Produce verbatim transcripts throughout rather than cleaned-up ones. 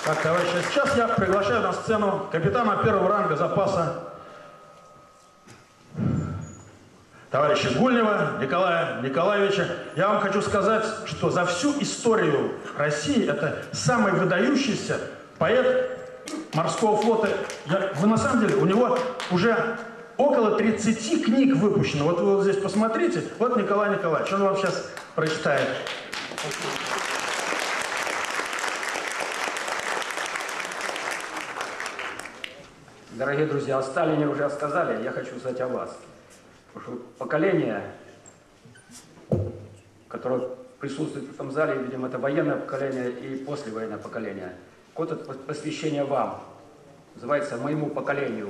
Так, товарищи, сейчас я приглашаю на сцену капитана первого ранга запаса товарища Гульнева Николая Николаевича. Я вам хочу сказать, что за всю историю России это самый выдающийся поэт морского флота. Я, вы на самом деле, у него уже около тридцати книг выпущено. Вот вы вот здесь посмотрите. Вот Николай Николаевич, он вам сейчас прочитает. Дорогие друзья, о Сталине уже сказали, я хочу сказать о вас. Потому что поколение, которое присутствует в этом зале, видимо, это военное поколение и послевоенное поколение. Вот это посвящение вам, называется «Моему поколению».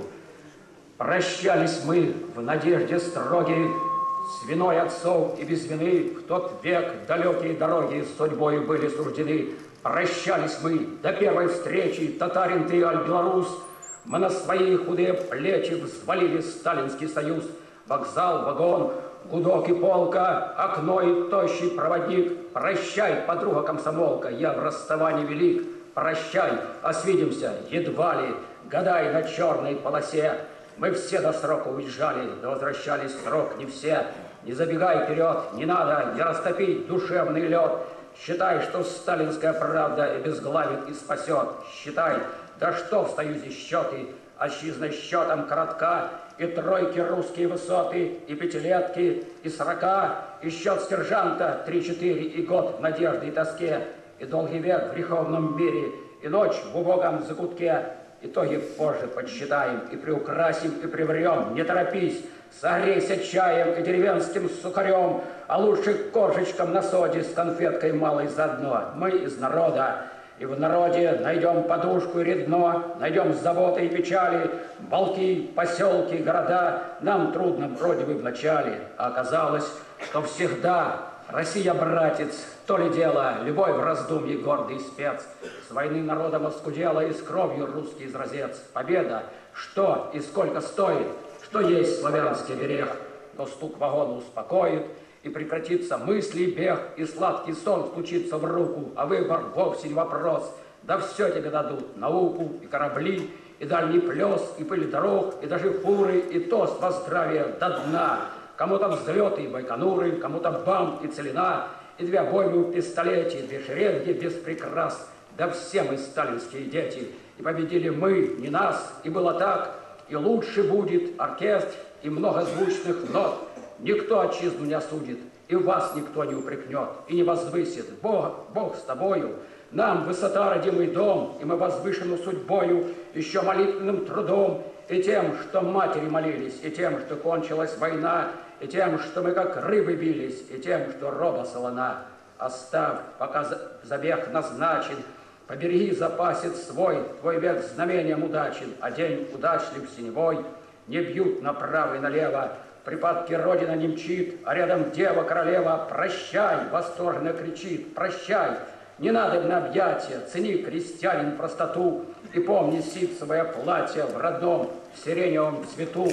Прощались мы в надежде строгой, с виной отцов и без вины, в тот век далекие дороги с судьбой были суждены. Прощались мы до первой встречи, татарин ты, аль белорус. Мы на свои худые плечи взвалили сталинский союз. Вокзал, вагон, гудок и полка, окно и тощий проводник. Прощай, подруга комсомолка, я в расставании велик. Прощай, а свидимся, едва ли, гадай на черной полосе. Мы все до срока уезжали, да возвращались срок не все. Не забегай вперед, не надо, не растопить душевный лед. Считай, что сталинская правда и безглавит, и спасет. Считай, да что в союзе счеты, отчизна счетом коротка, и тройки русские высоты, и пятилетки, и сорока, и счет сержанта три-четыре, и год в надежде и тоске, и долгий век в греховном мире, и ночь в убогом закутке. Итоги позже подсчитаем, и приукрасим, и приврем. Не торопись, согрейся чаем и деревенским сухарем, а лучше коржечком на соде с конфеткой малой заодно. Мы из народа, и в народе найдем подушку и редно, найдем заботы и печали, балки, поселки, города. Нам трудно вроде бы вначале, а оказалось, что всегда Россия, братец, то ли дело, любой в раздумье гордый спец. С войны народом оскудела и с кровью русский изразец. Победа, что и сколько стоит, что есть славянский берег. Но стук вагона успокоит, и прекратится мысли и бег, и сладкий сон стучится в руку, а выбор вовсе не вопрос. Да все тебе дадут, науку и корабли, и дальний плес, и пыль дорог, и даже фуры, и тост во здравие до дна. Кому-то взлеты и байконуры, кому-то бам и целина, и две обоймы в пистолете, и две шеренги без прикрас. Да все мы сталинские дети, и победили мы, не нас, и было так, и лучше будет оркестр, и много звучных нот. Никто отчизну не осудит, и вас никто не упрекнет, и не возвысит. Бог, Бог с тобою. Нам высота родимый дом, и мы возвышены судьбою, еще молитвенным трудом, и тем, что матери молились, и тем, что кончилась война, и тем, что мы как рыбы бились, и тем, что роба солона. Оставь, пока забег назначен, побереги запасец свой, твой век знамением удачен, а день удачлив синевой. Не бьют направо и налево, припадки Родина не мчит, а рядом дева королева. Прощай, восторженно кричит, прощай, не надо на объятия, цени, крестьянин, простоту, и помни ситцевое платье в родном сиреневом цвету.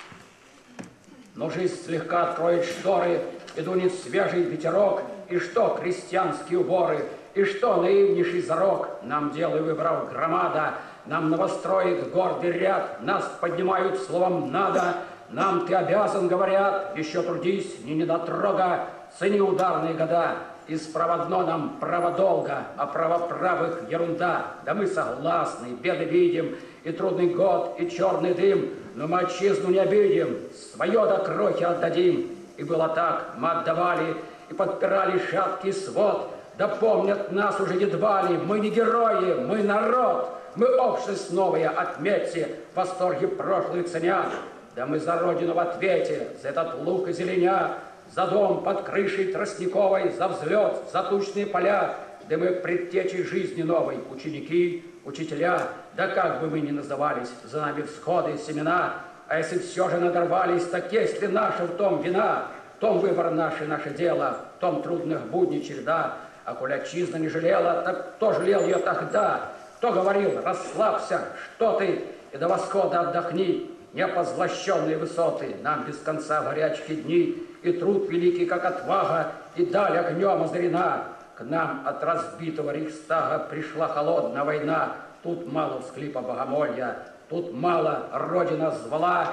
Но жизнь слегка откроет шторы, и дунет свежий ветерок, и что крестьянские уборы, и что наивнейший зарок. Нам делай выбрав громада, нам новостроит гордый ряд, нас поднимают словом «надо». Нам ты обязан, говорят, еще трудись, не недотрога, цени ударные года. Исправодно нам право долга, а право правых ерунда. Да мы согласны, беды видим, и трудный год, и черный дым, но мы отчизну не обидим, свое до крохи отдадим. И было так, мы отдавали, и подпирали шаткий свод. Да помнят нас уже едва ли, мы не герои, мы народ. Мы общность новая, отметьте, восторги прошлые ценят. Да мы за Родину в ответе, за этот лук и зеленя, за дом под крышей тростниковой, за взлет, за тучные поля. Да мы предтечей жизни новой, ученики, учителя. Да как бы мы ни назывались, за нами всходы, семена. А если все же надорвались, так есть ли наша в том вина? В том выбор наш и наше дело, в том трудных будней череда. А коль отчизна не жалела, так кто жалел ее тогда? Кто говорил, расслабься, что ты, и до восхода отдохни. Непозлощенные высоты, нам без конца горячие дни, и труд великий, как отвага, и даль огнем озарена. К нам от разбитого Рейхстага пришла холодная война. Тут мало всхлипа богомолья, тут мало Родина звала.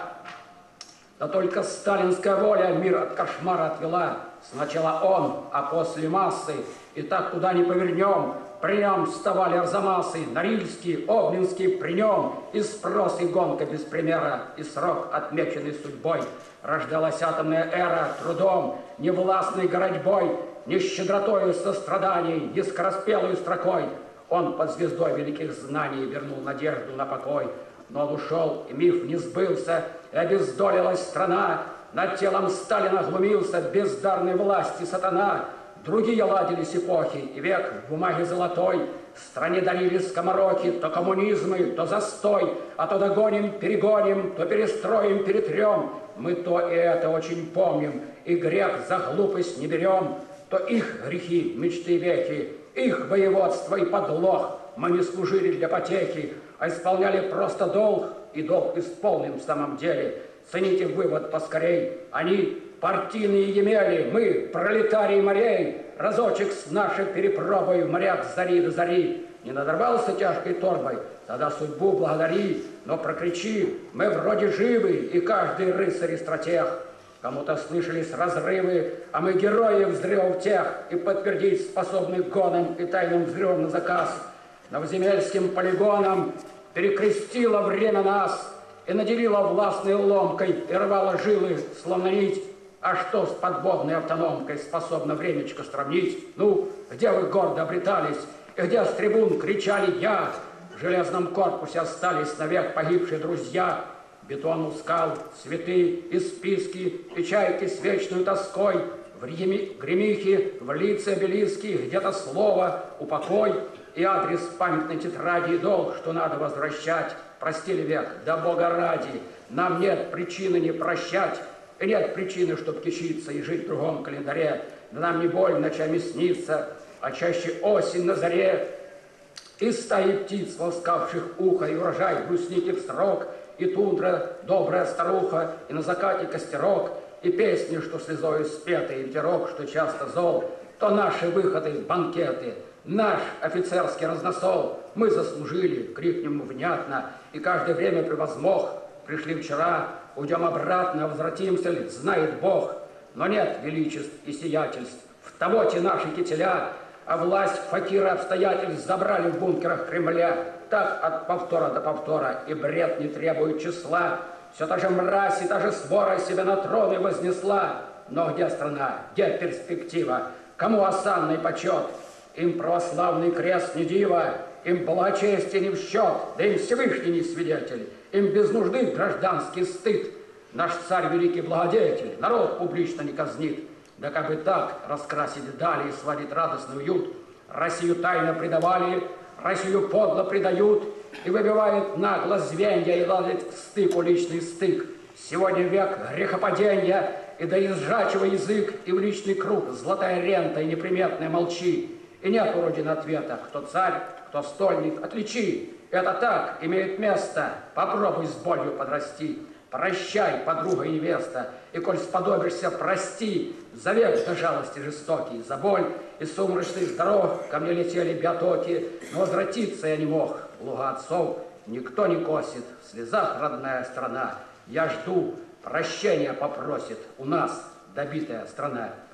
Да только сталинская воля мир от кошмара отвела. Сначала он, а после массы. И так куда ни повернем, при нем вставали арзамасы, Норильский, Обнинский при нем. И спрос, и гонка без примера, и срок, отмеченный судьбой. Рождалась атомная эра трудом, невластной городьбой, не щедротою состраданий, не скороспелой строкой. Он под звездой великих знаний вернул надежду на покой. Но он ушел, и миф не сбылся, и обездолилась страна. Над телом Сталина глумился бездарной власти сатана. Другие ладились эпохи, и век в бумаге золотой. Стране дарили скомороки, то коммунизмы, то застой. А то догоним, перегоним, то перестроим, перетрем. Мы то и это очень помним, и грех за глупость не берем. То их грехи, мечты веки, их воеводство и подлог. Мы не служили для потехи, а исполняли просто долг, и долг исполним в самом деле. Цените вывод поскорей. Они партийные емели, мы пролетарии морей. Разочек с нашей перепробой моряк с зари до зари. Не надорвался тяжкой торбой, тогда судьбу благодари. Но прокричи, мы вроде живы, и каждый рыцарь и стратег. Кому-то слышались разрывы, а мы герои взрывов тех, и подтвердить способны гоном и тайным взрывом на заказ. Новоземельским полигоном перекрестило время нас и наделило властной ломкой, и рвало жилы, словно нить. А что с подводной автономкой способно времечко сравнить? Ну, где вы гордо обретались, и где с трибун кричали «Я»? В железном корпусе остались навек погибшие друзья. Бетон у скал, цветы и списки, и чайки с вечной тоской. В гремихе, в лице обелиски, где-то слово, упокой. И адрес памятной тетради, и долг, что надо возвращать. Простили век, да Бога ради, нам нет причины не прощать. И нет причины, чтоб кичиться и жить в другом календаре. Да нам не боль ночами снится, а чаще осень на заре. И стаи птиц, волскавших ухо, и урожай брусники срок, и тундра, добрая старуха, и на закате костерок, и песни, что слезою спеты, и ветерок, что часто зол. То наши выходы, банкеты, наш офицерский разносол. Мы заслужили, крикнем мы внятно, и каждое время превозмог. Пришли вчера, уйдем обратно, возвратимся ли, знает Бог. Но нет величеств и сиятельств в того-те наши кителя, а власть факира обстоятельств забрали в бункерах Кремля. Так от повтора до повтора, и бред не требует числа. Все та же мразь и та же свора себя на троны вознесла. Но где страна, где перспектива? Кому осанный почет? Им православный крест не диво, им благочестие не в счет, да им Всевышний не свидетель, им без нужды гражданский стыд. Наш царь великий благодетель, народ публично не казнит. Да как бы так раскрасить дали и сводить радостный уют. Россию тайно предавали, Россию подло предают, и выбивает нагло звенья, и ладит к стыку личный стык. Сегодня век грехопадения, и да изжачего язык, и в личный круг золотая рента и неприметная молчи. И нет у Родины ответа, кто царь, кто стольник, отличи. Это так имеет место, попробуй с болью подрасти. Прощай, подруга и невеста, и коль сподобишься, прости. За век до жалости жестокий, за боль и сумрачных дорог ко мне летели биотоки, но возвратиться я не мог. Луга отцов никто не косит, в слезах родная страна. Я жду, прощения попросит у нас добитая страна.